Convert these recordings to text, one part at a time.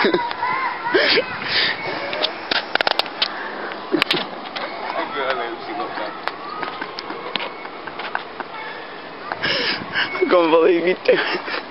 I can't believe you do it.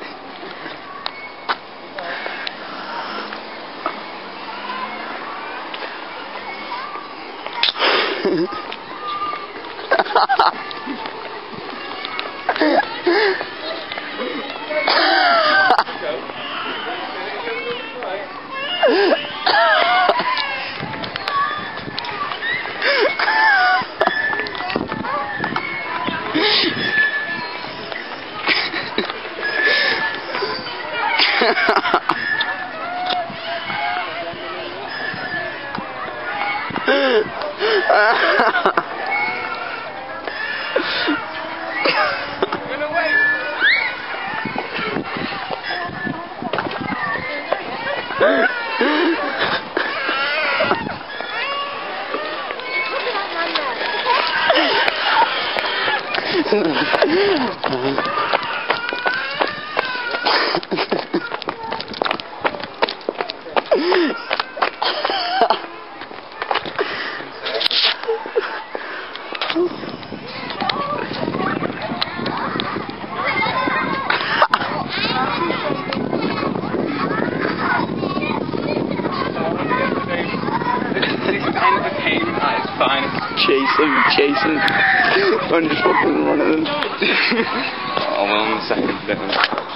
Chase him. I'm just fucking running them. Oh, well, on the second bit.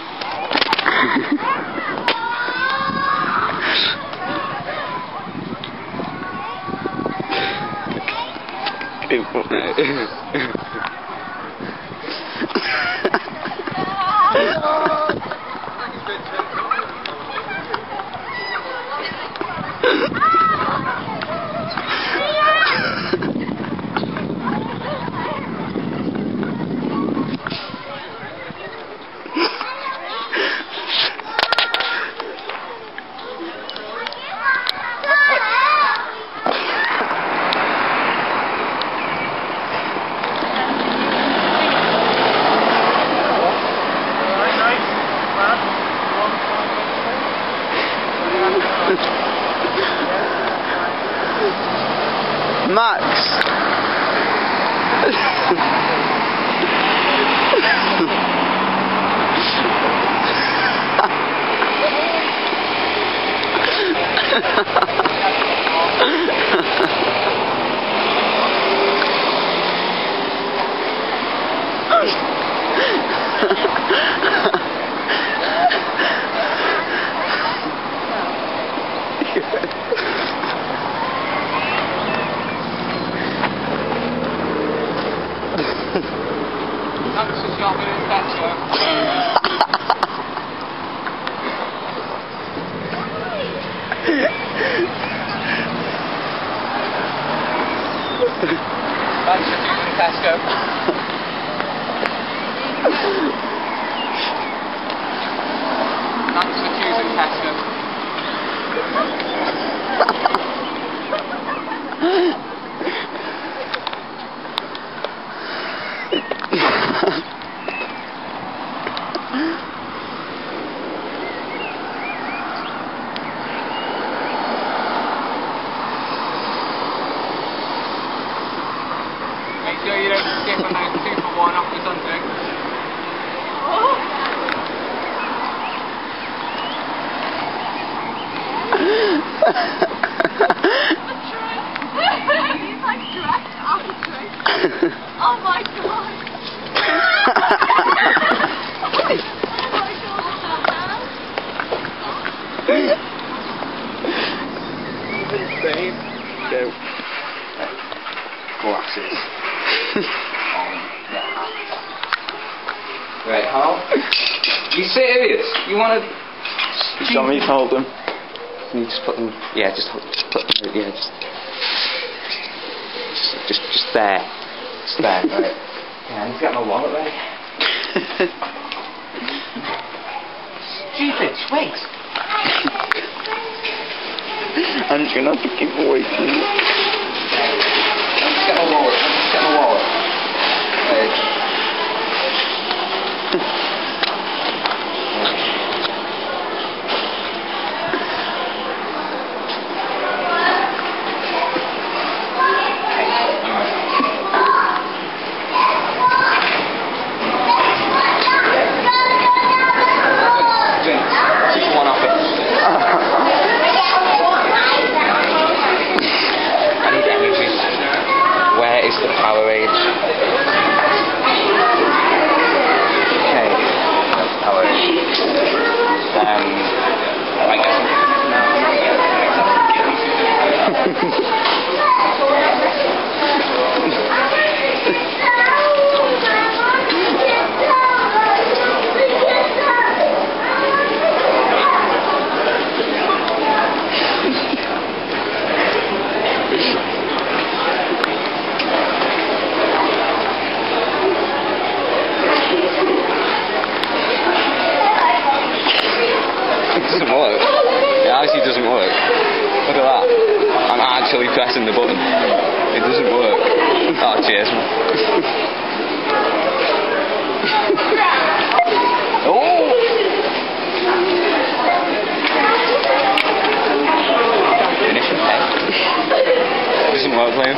Max. Make sure you don't skip on those 2 for 1 off the something. He's like dressed out of drink. Oh my god. Go. Glasses. Right, how? You serious? You want to? You want me to hold them? Can you just put them? Yeah, just put them. Yeah, just there. Just there, right? Yeah, I need to get my wallet ready. Stupid twigs. I'm just gonna have to keep waiting. Just get my wallet. Just get my wallet. Right. pressing the button. It doesn't work. Oh, cheers, man. Oh! Finish and pay. It doesn't work, Liam.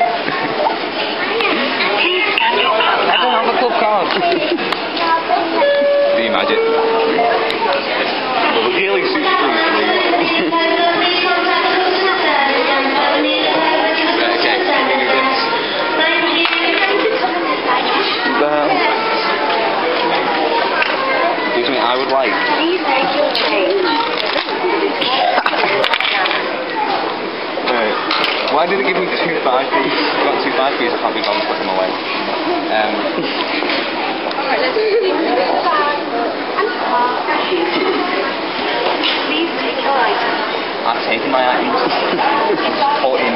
I don't have a club card. Do you magic? Well, the Ghillie suits through. I would like. Please take your change. Right. Why did it give me 2 5p's? I've got 2 5p's, I can't be bothered to put them away. Alright, let's do Please take your items. I've taken my items. I'm supporting